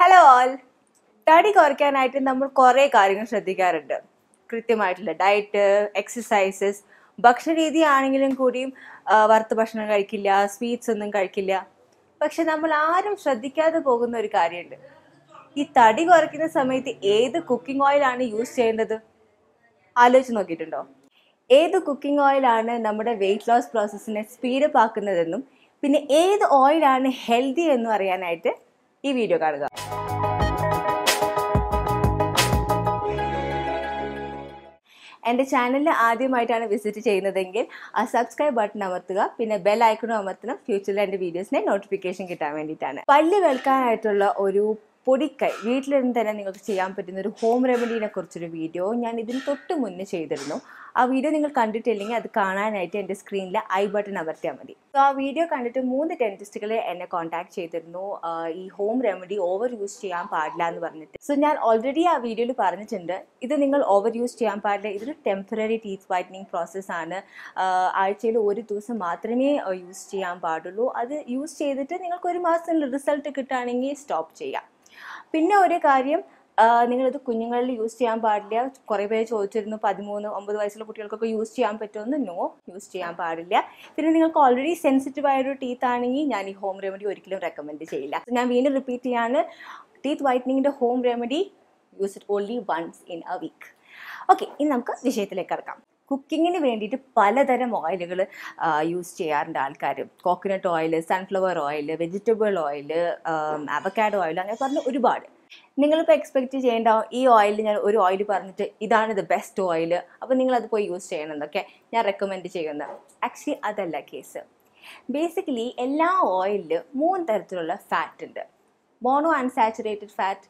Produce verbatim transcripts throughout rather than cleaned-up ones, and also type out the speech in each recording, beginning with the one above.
Hello all. തടി കുറയ്ക്കാനായിട്ട് നമ്മൾ കുറേ കാര്യങ്ങൾ ശ്രദ്ധിക്കാറുണ്ട്. കൃത്യമായിട്ടുള്ള ഡയറ്റ്, എക്സസൈസസ്, ഭക്ഷണരീതി ആണെങ്കിലും കൂടിയും വറുത്ത ഭക്ഷണം കഴിക്കില്ല, സ്വീറ്റ്സ് ഒന്നും കഴിക്കില്ല. പക്ഷെ നമ്മൾ ആരും ശ്രദ്ധിക്കാതെ പോകുന്ന ഒരു കാര്യമുണ്ട്. ഈ തടി കുറയ്ക്കുന്ന സമയത്ത് ഏത് കുക്കിംഗ് ഓയിലാണ് യൂസ് ചെയ്യേണ്ടത്? ആലോചിച്ച് നോക്കിയിട്ടുണ്ടോ? ഏത് കുക്കിംഗ് ഓയിലാണ് നമ്മുടെ വെയിറ്റ് ലോസ് പ്രോസസ്സിനെ സ്പീഡപ്പ് ആക്കുന്നതെന്നും പിന്നെ ഏത് ഓയിലാണ് ഹെൽത്തി എന്നും അറിയാനായിട്ട് ഈ വീഡിയോ കാണുക. എൻ്റെ ചാനലിൽ ആദ്യമായിട്ടാണ് വിസിറ്റ് ചെയ്യുന്നതെങ്കിൽ ആ സബ്സ്ക്രൈബ് ബട്ടൺ അമർത്തുക, പിന്നെ ബെൽ ഐക്കണും അമർത്തണം. ഫ്യൂച്ചറിൽ എൻ്റെ വീഡിയോസിനെ നോട്ടിഫിക്കേഷൻ കിട്ടാൻ വേണ്ടിയിട്ടാണ്. പല്ല് വെളുക്കാനായിട്ടുള്ള ഒരു പൊടിക്കൈ വീട്ടിലിരുന്ന് തന്നെ നിങ്ങൾക്ക് ചെയ്യാൻ പറ്റുന്ന ഒരു ഹോം റെമഡീനെ കുറിച്ചൊരു വീഡിയോ ഞാൻ ഇതിന് തൊട്ട് മുന്നേ ചെയ്തിരുന്നു. ആ വീഡിയോ നിങ്ങൾ കണ്ടിട്ടില്ലെങ്കിൽ അത് കാണാനായിട്ട് എൻ്റെ സ്ക്രീനിൽ ഐ ബട്ടൺ അമർത്തിയാൽ മതി. സോ ആ വീഡിയോ കണ്ടിട്ട് മൂന്ന് ഡെന്റിസ്റ്റുകൾ എന്നെ കോൺടാക്ട് ചെയ്തിരുന്നു ഈ ഹോം റെമഡി ഓവർ യൂസ് ചെയ്യാൻ പാടില്ല എന്ന് പറഞ്ഞിട്ട്. സോ ഞാൻ ഓൾറെഡി ആ വീഡിയോയിൽ പറഞ്ഞിട്ടുണ്ട്, ഇത് നിങ്ങൾ ഓവർ യൂസ് ചെയ്യാൻ പാടില്ല. ഇതൊരു ടെമ്പററി ടീത്ത് വൈറ്റനിങ് പ്രോസസ്സാണ്. ആഴ്ചയിൽ ഒരു ദിവസം മാത്രമേ യൂസ് ചെയ്യാൻ പാടുള്ളൂ. അത് യൂസ് ചെയ്തിട്ട് നിങ്ങൾക്ക് ഒരു മാസത്തിൽ റിസൾട്ട് കിട്ടുകയാണെങ്കിൽ സ്റ്റോപ്പ് ചെയ്യാം. പിന്നെ ഒരു കാര്യം, നിങ്ങളിത് കുഞ്ഞുങ്ങളിൽ യൂസ് ചെയ്യാൻ പാടില്ല. കുറേ പേര് ചോദിച്ചിരുന്നു പതിമൂന്ന് ഒമ്പത് വയസ്സുള്ള കുട്ടികൾക്കൊക്കെ യൂസ് ചെയ്യാൻ പറ്റുമെന്ന്. നോ, യൂസ് ചെയ്യാൻ പാടില്ല. പിന്നെ നിങ്ങൾക്ക് ഓൾറെഡി സെൻസിറ്റീവ് ആയൊരു ടീത്ത് ആണെങ്കിൽ ഞാൻ ഈ ഹോം റെമഡി ഒരിക്കലും റെക്കമെൻഡ് ചെയ്യില്ല. ഞാൻ വീണ്ടും റിപ്പീറ്റ് ചെയ്യാണ്, ടീത്ത് വൈറ്റനിങ്ങിൻ്റെ home remedy use it only once in a week. Okay, ഇനി നമുക്ക് വിഷയത്തിലേക്ക് കിടക്കാം. കുക്കിങ്ങിന് വേണ്ടിയിട്ട് പലതരം ഓയിലുകൾ യൂസ് ചെയ്യാറുണ്ട് ആൾക്കാർ. Coconut oil, sunflower oil, vegetable oil, avocado oil, അങ്ങനെ പറഞ്ഞ് ഒരുപാട്. നിങ്ങളിപ്പോൾ എക്സ്പെക്റ്റ് ചെയ്യേണ്ട ഈ ഓയിൽ, ഞാൻ ഒരു ഓയിൽ പറഞ്ഞിട്ട് ഇതാണ് ദ ബെസ്റ്റ് ഓയിൽ, അപ്പോൾ നിങ്ങളത് പോയി യൂസ് ചെയ്യണം എന്നൊക്കെ ഞാൻ റെക്കമെൻഡ് ചെയ്യുന്നത്. ആക്ച്വലി അതല്ല കേസ്. ബേസിക്കലി എല്ലാ ഓയിലിൽ മൂന്ന് തരത്തിലുള്ള ഫാറ്റ് ഉണ്ട്. Mono unsaturated fat,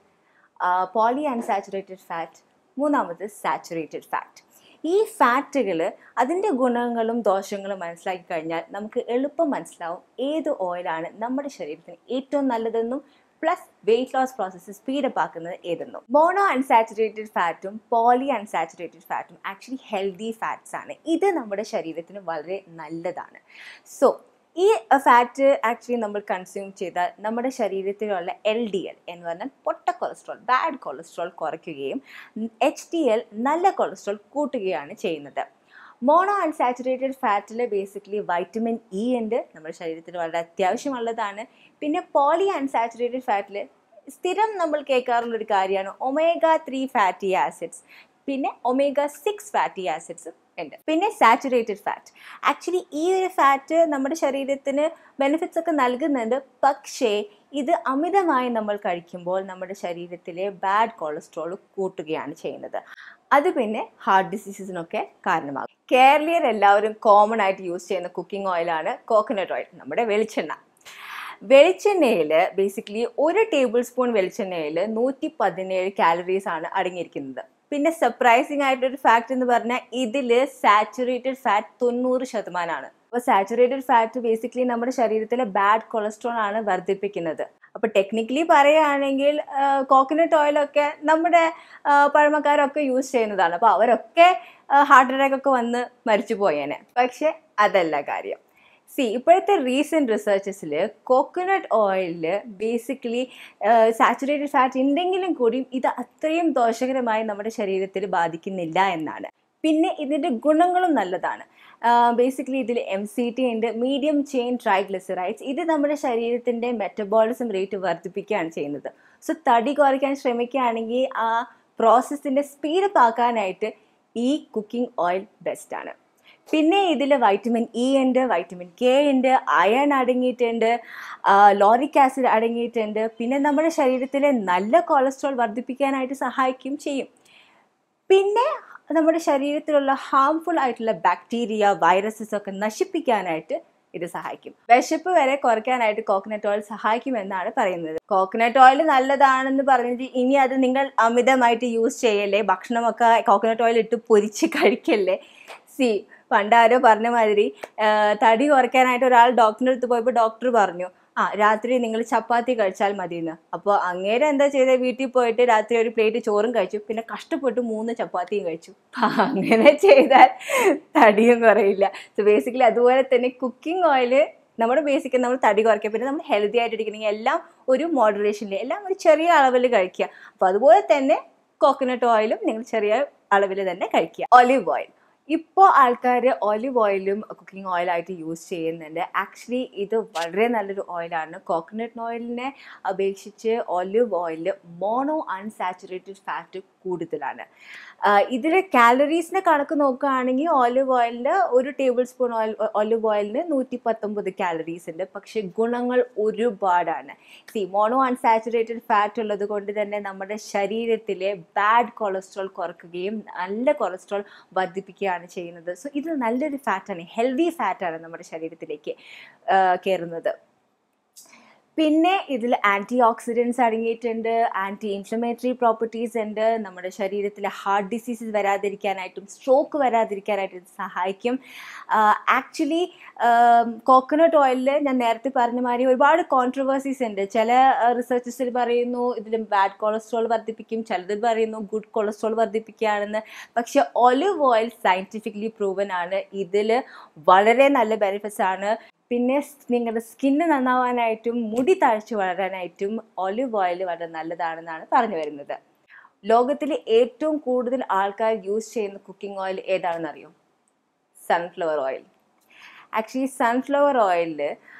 poly unsaturated fat, മൂന്നാമത് സാച്ചുറേറ്റഡ് ഫാറ്റ്. ഈ ഫാറ്റുകൾ അതിൻ്റെ ഗുണങ്ങളും ദോഷങ്ങളും മനസ്സിലാക്കി കഴിഞ്ഞാൽ നമുക്ക് എളുപ്പം മനസ്സിലാവും ഏത് ഓയിലാണ് നമ്മുടെ ശരീരത്തിന് ഏറ്റവും നല്ലതെന്നും plus weight loss process speed up ആക്കുന്നത് ഏതെന്നും. മോണോ അൺസാച്ചുറേറ്റഡ് ഫാറ്റും പോളി അൺസാച്ചുറേറ്റഡ് ഫാറ്റും ആക്ച്വലി ഹെൽത്തി ഫാറ്റ്സ് ആണ്. ഇത് നമ്മുടെ ശരീരത്തിന് വളരെ നല്ലതാണ്. സോ ഈ ഫാറ്റ് ആക്ച്വലി നമ്മൾ കൺസ്യൂം ചെയ്താൽ നമ്മുടെ ശരീരത്തിലുള്ള എൽ ഡി എൽ എന്ന് പറഞ്ഞാൽ പൊട്ട കൊളസ്ട്രോൾ, ബാഡ് കൊളസ്ട്രോൾ കുറയ്ക്കുകയും എച്ച് ഡി എൽ നല്ല കൊളസ്ട്രോൾ കൂട്ടുകയാണ് ചെയ്യുന്നത്. മോണോ അൺസാച്ചുറേറ്റഡ് ഫാറ്റിൽ ബേസിക്കലി വൈറ്റമിൻ ഇ ഉണ്ട്, നമ്മുടെ ശരീരത്തിന് വളരെ അത്യാവശ്യമുള്ളതാണ്. പിന്നെ പോളി അൺസാച്ചുറേറ്റഡ് ഫാറ്റിൽ സ്ഥിരം നമ്മൾ കേൾക്കാറുള്ളൊരു കാര്യമാണ് ഒമേഗ ത്രീ ഫാറ്റി ആസിഡ്സ്, പിന്നെ ഒമേഗ സിക്സ് ഫാറ്റി ആസിഡ്സ് ഉണ്ട്. പിന്നെ സാച്ചുറേറ്റഡ് ഫാറ്റ്, ആക്ച്വലി ഈ ഒരു ഫാറ്റ് നമ്മുടെ ശരീരത്തിന് ബെനിഫിറ്റ്സ് ഒക്കെ നൽകുന്നുണ്ട്. പക്ഷേ ഇത് അമിതമായി നമ്മൾ കഴിക്കുമ്പോൾ നമ്മുടെ ശരീരത്തിലെ ബാഡ് കൊളസ്ട്രോൾ കൂട്ടുകയാണ് ചെയ്യുന്നത്. അത് പിന്നെ ഹാർട്ട് ഡിസീസസിനൊക്കെ കാരണമാകും. കേരളീയർ എല്ലാവരും കോമൺ ആയിട്ട് യൂസ് ചെയ്യുന്ന കുക്കിംഗ് ഓയിലാണ് കോക്കനട്ട് ഓയിൽ, നമ്മുടെ വെളിച്ചെണ്ണ. വെളിച്ചെണ്ണയിൽ ബേസിക്കലി ഒരു ടേബിൾ സ്പൂൺ വെളിച്ചെണ്ണയിൽ നൂറ്റി പതിനേഴ് കാലറീസ് ആണ് അടങ്ങിയിരിക്കുന്നത്. പിന്നെ സർപ്രൈസിങ് ആയിട്ടൊരു ഫാക്ട് എന്ന് പറഞ്ഞാൽ ഇതിൽ സാച്ചുറേറ്റഡ് ഫാറ്റ് തൊണ്ണൂറ് ശതമാനമാണ്. അപ്പോൾ സാച്ചുറേറ്റഡ് ഫാറ്റ് ബേസിക്കലി നമ്മുടെ ശരീരത്തിലെ ബാഡ് കൊളസ്ട്രോൾ ആണ് വർദ്ധിപ്പിക്കുന്നത്. അപ്പോൾ ടെക്നിക്കലി പറയുകയാണെങ്കിൽ കോക്കനട്ട് ഓയിലൊക്കെ നമ്മുടെ പഴമക്കാരൊക്കെ യൂസ് ചെയ്യുന്നതാണ്. അപ്പോൾ അവരൊക്കെ ഹാർട്ട് അറ്റാക്ക് ഒക്കെ വന്ന് മരിച്ചു പോയേനെ. പക്ഷെ അതല്ല കാര്യം. സി ഇപ്പോഴത്തെ റീസെൻറ്റ് റിസർച്ചസിൽ കോക്കനട്ട് ഓയിലിൽ ബേസിക്കലി സാച്ചുറേറ്റഡ് ഫാറ്റ് ഉണ്ടെങ്കിലും കൂടിയും ഇത് അത്രയും ദോഷകരമായി നമ്മുടെ ശരീരത്തിൽ ബാധിക്കുന്നില്ല എന്നാണ്. പിന്നെ ഇതിൻ്റെ ഗുണങ്ങളും നല്ലതാണ്. ബേസിക്കലി ഇതിൽ എം സി ടി ഉണ്ട്, മീഡിയം ചെയിൻ ട്രൈഗ്ലിസറൈഡ്സ്. ഇത് നമ്മുടെ ശരീരത്തിൻ്റെ മെറ്റബോളിസം റേറ്റ് വർദ്ധിപ്പിക്കുകയാണ് ചെയ്യുന്നത്. സോ തടി കുറയ്ക്കാൻ ശ്രമിക്കുകയാണെങ്കിൽ ആ പ്രോസസ്സിൻ്റെ സ്പീഡപ്പ് ആക്കാനായിട്ട് ഈ കുക്കിംഗ് ഓയിൽ ബെസ്റ്റാണ്. പിന്നെ ഇതിൽ വൈറ്റമിൻ ഇ ഉണ്ട്, വൈറ്റമിൻ കെ ഉണ്ട്, അയൺ അടങ്ങിയിട്ടുണ്ട്, ലോറിക് ആസിഡ് അടങ്ങിയിട്ടുണ്ട്. പിന്നെ നമ്മുടെ ശരീരത്തിലെ നല്ല കൊളസ്ട്രോൾ വർദ്ധിപ്പിക്കാനായിട്ട് സഹായിക്കുകയും ചെയ്യും. പിന്നെ നമ്മുടെ ശരീരത്തിലുള്ള ഹാംഫുൾ ആയിട്ടുള്ള ബാക്ടീരിയ, വൈറസസ് ഒക്കെ നശിപ്പിക്കാനായിട്ട് ഇത് സഹായിക്കും. വിശപ്പ് വരെ കുറയ്ക്കാനായിട്ട് കോക്കനട്ട് ഓയിൽ സഹായിക്കുമെന്നാണ് പറയുന്നത്. കോക്കനട്ട് ഓയിൽ നല്ലതാണെന്ന് പറഞ്ഞിട്ട് ഇനി അത് നിങ്ങൾ അമിതമായിട്ട് യൂസ് ചെയ്യല്ലേ, ഭക്ഷണമൊക്കെ കോക്കനട്ട് ഓയിൽ ഇട്ട് പൊരിച്ച് കഴിക്കല്ലേ. സി പണ്ടാരോ പറഞ്ഞ മാതിരി തടി കുറയ്ക്കാനായിട്ട് ഒരാൾ ഡോക്ടറിൻ്റെ അടുത്ത് പോയപ്പോൾ ഡോക്ടർ പറഞ്ഞു ആ രാത്രി നിങ്ങൾ ചപ്പാത്തി കഴിച്ചാൽ മതിയെന്ന്. അപ്പോൾ അങ്ങേരെ എന്താ ചെയ്തത്, വീട്ടിൽ പോയിട്ട് രാത്രി ഒരു പ്ലേറ്റ് ചോറും കഴിച്ചു, പിന്നെ കഷ്ടപ്പെട്ട് മൂന്ന് ചപ്പാത്തിയും കഴിച്ചു. അങ്ങനെ ചെയ്താൽ തടിയും കുറയില്ല. സോ ബേസിക്കലി അതുപോലെ തന്നെ കുക്കിംഗ് ഓയിൽ നമ്മുടെ ബേസിക് നമ്മൾ തടി കുറയ്ക്കുക, പിന്നെ നമ്മൾ ഹെൽത്തി ആയിട്ടിരിക്കണമെങ്കിൽ എല്ലാം ഒരു മോഡറേഷനിൽ, എല്ലാം ഒരു ചെറിയ അളവിൽ കഴിക്കുക. അപ്പോൾ അതുപോലെ തന്നെ കോക്കനട്ട് ഓയിലും നിങ്ങൾ ചെറിയ അളവിൽ തന്നെ കഴിക്കുക. ഒലിവ് ഓയിൽ, ഇപ്പോൾ ആൾക്കാർ ഒലിവ് ഓയിലും കുക്കിംഗ് ഓയിലായിട്ട് യൂസ് ചെയ്യുന്നുണ്ട്. ആക്ച്വലി ഇത് വളരെ നല്ലൊരു ഓയിലാണ്. കോക്കനട്ട് ഓയിലിനെ അപേക്ഷിച്ച് olive oil mono unsaturated fat കൂടുതലാണ്. ഇതിൽ കാലറീസിനെ കണക്ക് നോക്കുകയാണെങ്കിൽ ഒലിവ് ഓയിലിന് ഒരു ടേബിൾ സ്പൂൺ ഓയിൽ ഒലിവ് ഓയിലിന് നൂറ്റി പത്തൊമ്പത് കാലറീസ് ഉണ്ട്. പക്ഷെ ഗുണങ്ങൾ ഒരുപാടാണ്. സി മോണോ അൺസാച്ചുറേറ്റഡ് ഫാറ്റ് ഉള്ളത് കൊണ്ട് തന്നെ നമ്മുടെ ശരീരത്തിലെ ബാഡ് കൊളസ്ട്രോൾ കുറയ്ക്കുകയും നല്ല കൊളസ്ട്രോൾ വർദ്ധിപ്പിക്കുകയാണ് ചെയ്യുന്നത്. സോ ഇത് നല്ലൊരു ഫാറ്റാണ്, ഹെൽത്തി ഫാറ്റാണ് നമ്മുടെ ശരീരത്തിലേക്ക് കയറുന്നത്. പിന്നെ ഇതിൽ ആൻറ്റി ഓക്സിഡൻസ് അടങ്ങിയിട്ടുണ്ട്, ആൻറ്റി ഇൻഫ്ലമേറ്ററി പ്രോപ്പർട്ടീസ് ഉണ്ട്. നമ്മുടെ ശരീരത്തിലെ ഹാർട്ട് ഡിസീസസ് വരാതിരിക്കാനായിട്ടും സ്ട്രോക്ക് വരാതിരിക്കാനായിട്ടും ഇത് സഹായിക്കും. ആക്ച്വലി കോക്കനട്ട് ഓയിലിൽ ഞാൻ നേരത്തെ പറഞ്ഞ മാതിരി ഒരുപാട് കോൺട്രവേഴ്സീസ് ഉണ്ട്. ചില റിസർച്ചസിൽ പറയുന്നു ഇതിൽ ബാഡ് കൊളസ്ട്രോൾ വർദ്ധിപ്പിക്കും, ചിലതിൽ പറയുന്നു ഗുഡ് കൊളസ്ട്രോൾ വർദ്ധിപ്പിക്കുകയാണെന്ന്. പക്ഷെ ഒലിവ് ഓയിൽ സയൻറ്റിഫിക്കലി പ്രൂവൻ ആണ്. ഇതിൽ വളരെ നല്ല ബെനിഫിറ്റ്സ് ആണ്. പിന്നെ നിങ്ങളുടെ സ്കിന്ന് നന്നാവാനായിട്ടും മുടി താഴ്ച വളരാനായിട്ടും ഒലിവ് ഓയിൽ വളരെ നല്ലതാണെന്നാണ് പറഞ്ഞു വരുന്നത്. ലോകത്തിൽ ഏറ്റവും കൂടുതൽ ആൾക്കാർ യൂസ് ചെയ്യുന്ന കുക്കിംഗ് ഓയിൽ ഏതാണെന്ന് അറിയോ? Sunflower oil. ആക്ച്വലി സൺഫ്ലവർ ഓയിലിൽ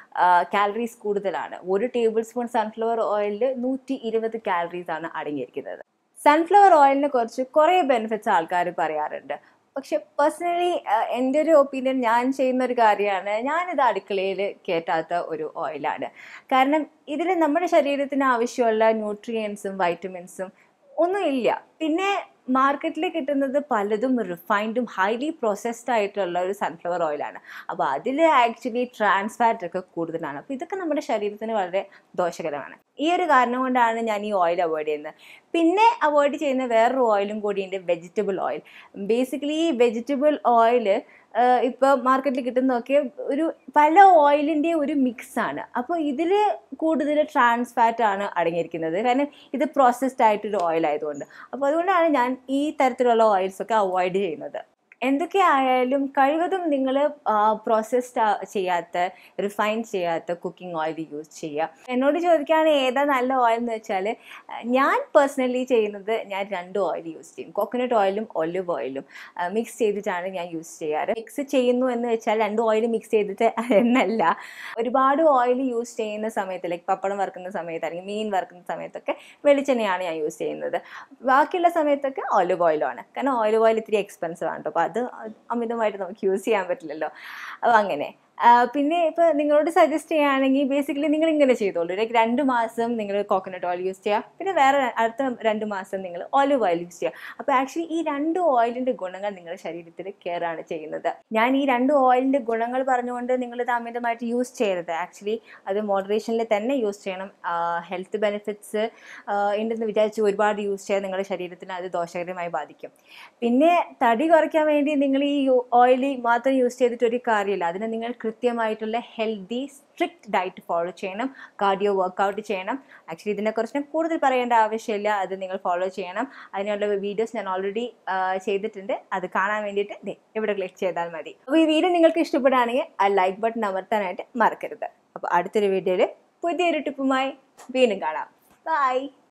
കാലറീസ് കൂടുതലാണ്. ഒരു ടേബിൾ സ്പൂൺ സൺഫ്ലവർ ഓയിലിൽ നൂറ്റി ഇരുപത് കാലറീസ് ആണ് അടങ്ങിയിരിക്കുന്നത്. സൺഫ്ലവർ ഓയിലിനെ കുറിച്ച് കുറേ ബെനിഫിറ്റ്സ് ആൾക്കാർ പറയാറുണ്ട്. പക്ഷെ പേഴ്സണലി എൻ്റെ ഒരു ഒപ്പീനിയൻ, ഞാൻ ചെയ്യുന്ന ഒരു കാര്യമാണ്, ഞാനിത് അടുക്കളയിൽ കയറ്റാത്ത ഒരു ഓയിലാണ്. കാരണം ഇതിൽ നമ്മുടെ ശരീരത്തിന് ആവശ്യമുള്ള ന്യൂട്രിയൻസും വൈറ്റമിൻസും ഒന്നും ഇല്ല. പിന്നെ മാർക്കറ്റിൽ കിട്ടുന്നത് പലതും റിഫൈൻഡും ഹൈലി പ്രോസസ്ഡ് ആയിട്ടുള്ള ഒരു സൺഫ്ലവർ ഓയിലാണ്. അപ്പോൾ അതിൽ ആക്ച്വലി ട്രാൻസ് ഫാറ്റ് ഒക്കെ കൂടുതലാണ്. അപ്പോൾ ഇതൊക്കെ നമ്മുടെ ശരീരത്തിന് വളരെ ദോഷകരമാണ്. ഈ ഒരു കാരണം കൊണ്ടാണ് ഞാൻ ഈ ഓയിൽ അവോയ്ഡ് ചെയ്യുന്നത്. പിന്നെ അവോയ്ഡ് ചെയ്യുന്ന വേറൊരു ഓയിലും കൂടിയുണ്ട്, വെജിറ്റബിൾ ഓയിൽ. ബേസിക്കലി ഈ വെജിറ്റബിൾ ഓയിൽ ഇപ്പോൾ മാർക്കറ്റിൽ കിട്ടുന്നതൊക്കെ ഒരു പല ഓയിലിൻ്റെ ഒരു മിക്സാണ്. അപ്പോൾ ഇതിൽ കൂടുതൽ ട്രാൻസ് ഫാറ്റ് ആണ് അടങ്ങിയിരിക്കുന്നത്. കാരണം ഇത് പ്രോസസ്ഡ് ആയിട്ടൊരു ഓയിൽ ആയതുകൊണ്ട്. അപ്പോൾ അതുകൊണ്ടാണ് ഞാൻ ഈ തരത്തിലുള്ള ഓയിൽസൊക്കെ അവോയ്ഡ് ചെയ്യുന്നത്. എന്തൊക്കെ ആയാലും കഴിവതും നിങ്ങൾ പ്രോസസ്ഡ് ചെയ്യാത്ത, റിഫൈൻ ചെയ്യാത്ത കുക്കിംഗ് ഓയിൽ യൂസ് ചെയ്യുക. എന്നോട് ചോദിക്കുകയാണെങ്കിൽ ഏതാ നല്ല ഓയിൽ എന്ന് വെച്ചാൽ, ഞാൻ പേഴ്സണലി ചെയ്യുന്നത് ഞാൻ രണ്ട് ഓയിൽ യൂസ് ചെയ്യും. കോക്കനട്ട് ഓയിലും ഒലിവ് ഓയിലും മിക്സ് ചെയ്തിട്ടാണ് ഞാൻ യൂസ് ചെയ്യാറ്. മിക്സ് ചെയ്യുന്നു എന്ന് വെച്ചാൽ രണ്ട് ഓയിൽ മിക്സ് ചെയ്തിട്ട് എന്നല്ല. ഒരുപാട് ഓയിൽ യൂസ് ചെയ്യുന്ന സമയത്ത്, ലൈക്ക് പപ്പടം വറുക്കുന്ന സമയത്ത് അല്ലെങ്കിൽ മീൻ വറുക്കുന്ന സമയത്തൊക്കെ വെളിച്ചെണ്ണയാണ് ഞാൻ യൂസ് ചെയ്യുന്നത്. ബാക്കിയുള്ള സമയത്തൊക്കെ ഒലിവ് ഓയിലാണ്. കാരണം ഒലിവ് ഓയിൽ ഇത്തിരി എക്സ്പെൻസീവ് ആണ്. അപ്പോൾ അത് അമിതമായിട്ട് നമുക്ക് യൂസ് ചെയ്യാൻ പറ്റില്ലല്ലോ. അപ്പോൾ അങ്ങനെ പിന്നെ ഇപ്പോൾ നിങ്ങളോട് സജസ്റ്റ് ചെയ്യുകയാണെങ്കിൽ ബേസിക്കലി നിങ്ങൾ ഇങ്ങനെ ചെയ്തോളൂ. ലൈക്ക് രണ്ട് മാസം നിങ്ങൾ കോക്കനട്ട് ഓയിൽ യൂസ് ചെയ്യുക, പിന്നെ വേറെ അടുത്ത രണ്ട് മാസം നിങ്ങൾ ഒലിവ് ഓയിൽ യൂസ് ചെയ്യുക. അപ്പോൾ ആക്ച്വലി ഈ രണ്ട് ഓയിലിൻ്റെ ഗുണങ്ങൾ നിങ്ങളുടെ ശരീരത്തിൽ കെയറാണ് ചെയ്യുന്നത്. ഞാൻ ഈ രണ്ട് ഓയിലിൻ്റെ ഗുണങ്ങൾ പറഞ്ഞുകൊണ്ട് നിങ്ങളിത് അമിതമായിട്ട് യൂസ് ചെയ്യരുത്. ആക്ച്വലി അത് മോഡറേഷനിൽ തന്നെ യൂസ് ചെയ്യണം. ഹെൽത്ത് ബെനിഫിറ്റ്സ് ഉണ്ടെന്ന് വിചാരിച്ച് ഒരുപാട് യൂസ് ചെയ്യാൻ നിങ്ങളുടെ ശരീരത്തിന് അത് ദോഷകരമായി ബാധിക്കും. പിന്നെ തടി കുറയ്ക്കാൻ വേണ്ടി നിങ്ങൾ ഈ ഓയിൽ മാത്രം യൂസ് ചെയ്തിട്ട് ഒരു കാര്യമില്ല. അതിന് നിങ്ങൾ കൃത്യമായിട്ടുള്ള ഹെൽത്തി സ്ട്രിക്റ്റ് ഡയറ്റ് ഫോളോ ചെയ്യണം, കാർഡിയോ വർക്കൗട്ട് ചെയ്യണം. ആക്ച്വലി ഇതിനെക്കുറിച്ച് ഞാൻ കൂടുതൽ പറയേണ്ട ആവശ്യമില്ല. അത് നിങ്ങൾ ഫോളോ ചെയ്യണം. അതിനുള്ള വീഡിയോസ് ഞാൻ ഓൾറെഡി ചെയ്തിട്ടുണ്ട്. അത് കാണാൻ വേണ്ടിയിട്ട് ദേ ഇവിടെ ക്ലിക്ക് ചെയ്താൽ മതി. അപ്പോൾ ഈ വീഡിയോ നിങ്ങൾക്ക് ഇഷ്ടപ്പെടുകയാണെങ്കിൽ ആ ലൈക്ക് ബട്ടൺ അമർത്താനായിട്ട് മറക്കരുത്. അപ്പോൾ അടുത്തൊരു വീഡിയോയിൽ പുതിയൊരു ടിപ്പുമായി വീണ്ടും കാണാം. ബൈ.